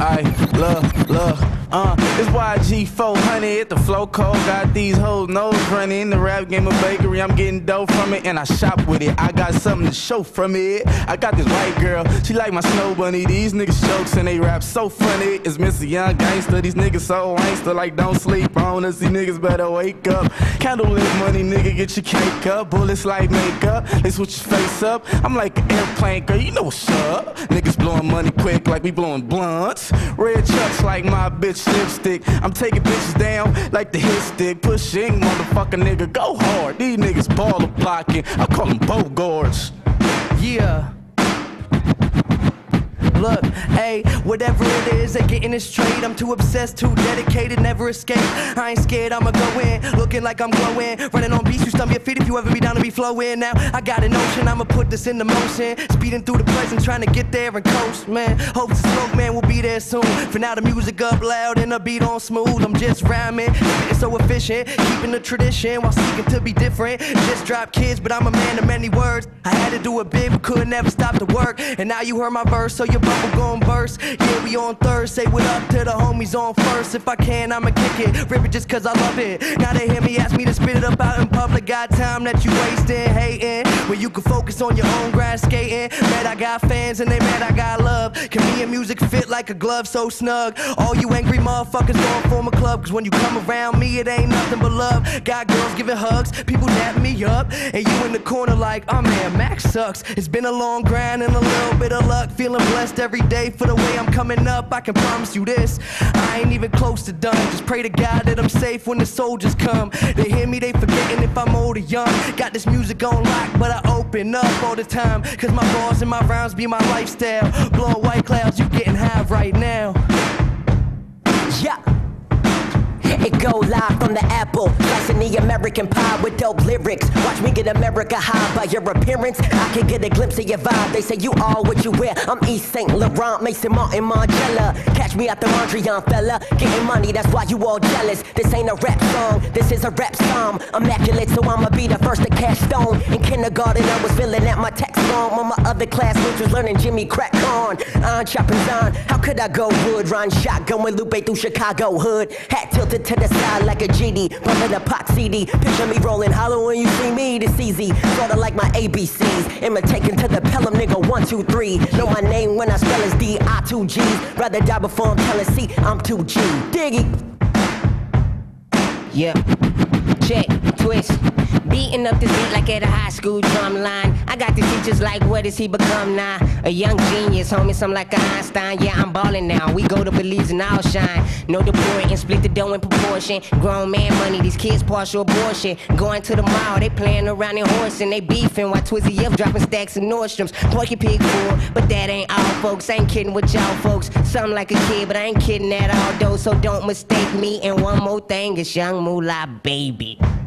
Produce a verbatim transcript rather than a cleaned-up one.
I love, love. Uh, it's Y G four hundred at the flow code. Got these hoes nose running in the rap game of bakery. I'm getting dough from it and I shop with it. I got something to show from it. I got this white girl, she like my snow bunny. These niggas jokes and they rap so funny. It's Mister Young Gangster. These niggas so gangster like don't sleep on us. These niggas better wake up. Candlelit money, nigga, get your cake up. Bullets like makeup, they switch your face up. I'm like an airplane girl, you know what's up. Niggas blowing money quick like we blowing blunts. Red chucks like my bitch lipstick. I'm taking bitches down like the hit stick. Pushing, motherfucker, nigga, go hard. These niggas baller blocking. I call them Bogarts. Yeah. Look, hey, whatever it is, they getting it straight. I'm too obsessed, too dedicated, never escape. I ain't scared, I'ma go in, looking like I'm glowing. Running on beats, you stump your feet if you ever be down to be flowing. Now, I got a notion, I'ma put this into motion. Speeding through the present, trying to get there and coast, man. Hopes the smoke, man, will be there soon. For now, the music up loud and the beat on smooth. I'm just rhyming, spitting so efficient, keeping the tradition while seeking to be different. Just drop kids, but I'm a man of many words. I had to do it big, but could never stop the work. And now you heard my verse, so your bubble gon' burst. Yeah, we on third, say what up to the homies on first. If I can, I'ma kick it, rip it just cause I love it. Now they hear me, ask me to spit it up out in public. Got time that you wasting, hating, where you can focus on your own grass skating. Mad I got fans and they mad I got love. Can me and music fit like a glove so snug? All you angry motherfuckers gon' form a club, cause when you come around me it ain't nothing but love. Got girls giving hugs, people dapping me up, and you in the corner like, oh man, Max sucks. It's been a long grind and a little bit of luck. Feeling blessed every day for the way I'm coming up. I can promise you this, I ain't even close to done. Just pray to God that I'm safe when the soldiers come. They hear me, they forgetting if I'm old or young. Got this music on lock, but I open up all the time, cause my bars and my rhymes be my lifestyle. Blowing white clouds, you getting high right now. Yeah. It go live from the apple, slicing the American pie with dope lyrics. Watch me get America high by your appearance. I can get a glimpse of your vibe. They say you all what you wear. I'm East Saint Laurent, Mason Martin, Margiela. Catch me at the Mondrian, fella. Getting money, that's why you all jealous. This ain't a rap song, this is a rap psalm. Immaculate, so I'ma be the first to cash stone. In kindergarten, I was feeling at my text form. On my other classmates was learning Jimmy Crack Corn. I'm chopping on. How could I go wood? Run shotgun with Lupe through Chicago hood. Hat tilted to the side like a G D, bumping a pop C D. Picture me rolling hollow when you see me, it's easy. Sorta like my A B Cs. Imitating to the Pelham nigga one, two, three. Know my name when I spell is D I two G's. Rather die before I'm telling C, I'm two G. Diggy. Yeah. Check, twist. Beating up this beat like at a high school drum line. I got these teachers like, what has he become now? A young genius, homie, some like a Einstein. Yeah, I'm ballin' now. We go to Belize and I'll shine. No deploying and split the dough in proportion. Grown man money, these kids partial abortion. Going to the mall, they playing around in horsing. They beefing while Twizzy F dropping stacks in Nordstrom's. Porky Pig fool, but that ain't all folks. I ain't kidding with y'all folks. Something like a kid, but I ain't kidding at all though. So don't mistake me. And one more thing, it's Young Moolah, baby.